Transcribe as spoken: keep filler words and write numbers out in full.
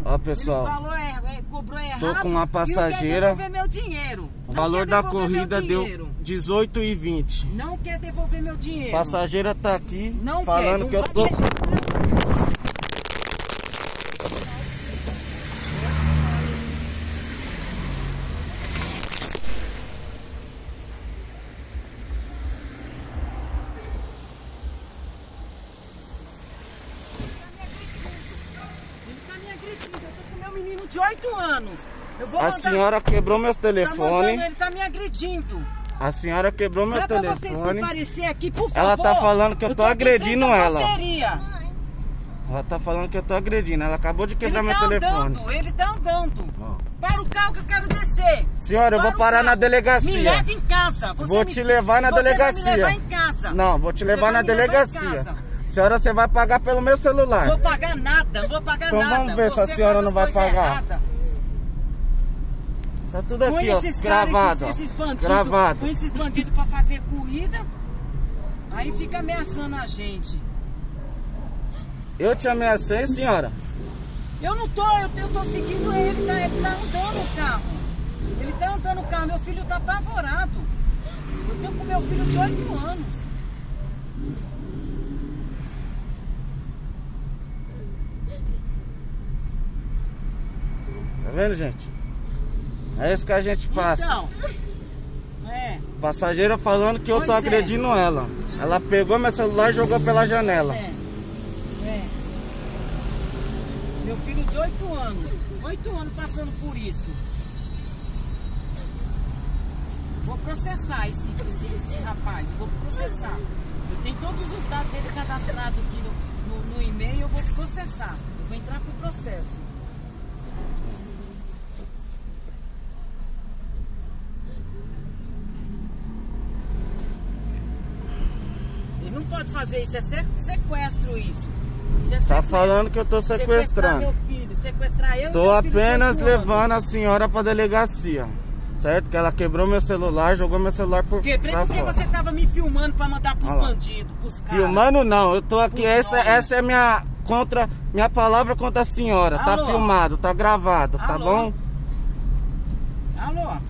Ó, pessoal. Ele falou, é, é, cobrou errado. Tô com uma passageira. Não quer devolver meu dinheiro. O valor da corrida deu dezoito e vinte. Não quer devolver meu dinheiro. Passageira tá aqui não falando quer, não que eu tô... Menino de oito anos. Eu vou a mandar... senhora quebrou meus telefones. Tá ele tá me agredindo. A senhora quebrou meu Dá telefone. pra vocês comparecer aqui, por favor. Ela tá falando que eu, eu tô, tô agredindo ela. Parceria. Ela tá falando que eu tô agredindo. Ela acabou de quebrar ele tá meu telefone. Andando, ele tá andando. Oh. Para o carro que eu quero descer. Senhora, eu Para vou parar na delegacia. Me leva em casa. Você vou me... te levar na você delegacia. Vai me levar em casa. Não, vou te levar você na delegacia. Senhora, você vai pagar pelo meu celular. Não vou pagar nada, não vou pagar então nada. Então vamos ver você se a senhora não vai pagar. Errada. Tá tudo aqui, ó, esses gravado. Esses, esses bandidos, gravado. Com esses bandidos pra fazer corrida, aí fica ameaçando a gente. Eu te ameacei, senhora? Eu não tô, eu, eu tô seguindo ele, tá, ele tá andando o carro. Ele tá andando o carro, meu filho tá apavorado. Eu tô com meu filho de oito anos. Tá vendo, gente? É isso que a gente passa. Então, é. Passageira falando que eu pois tô agredindo é. ela. Ela pegou meu celular e jogou pela janela. É. É. Meu filho de oito anos. Oito anos passando por isso. Vou processar esse, esse, esse rapaz. Vou processar. Eu tenho todos os dados dele cadastrados aqui no, no, no e-mail. Eu vou processar. Eu vou entrar pro processo. Não pode fazer isso, é sequestro isso. isso é tá sequestro. falando que eu tô sequestrando. Sequestrar meu filho, sequestrar eu tô e meu apenas filho levando a senhora pra delegacia. Certo? Que ela quebrou meu celular, jogou meu celular por Quebrei pra porque fora. Você tava me filmando pra mandar pros bandidos, pros caras. Filmando não, eu tô aqui, essa, essa é minha contra minha palavra contra a senhora. Alô? Tá filmado, tá gravado, Alô? Tá bom? Alô?